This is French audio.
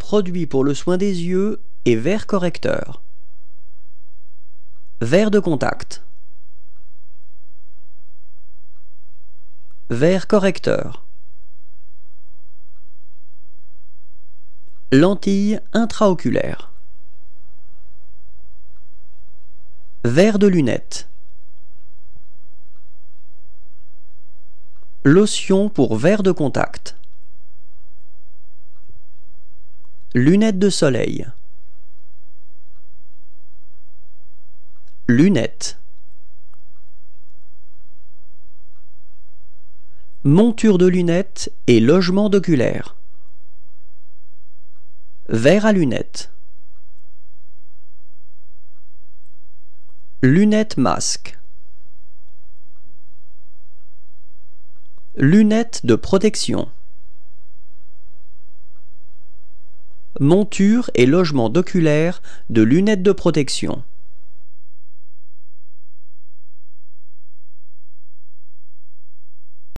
produit pour le soin des yeux et verre correcteur. Verre de contact. Verre correcteur. Lentille intraoculaire. Verre de lunettes. Lotion pour verre de contact. Lunettes de soleil. Lunettes. Monture de lunettes et logement d'oculaire. Verre à lunettes. Lunettes masque. Lunettes de protection. Monture et logement d'oculaire de lunettes de protection.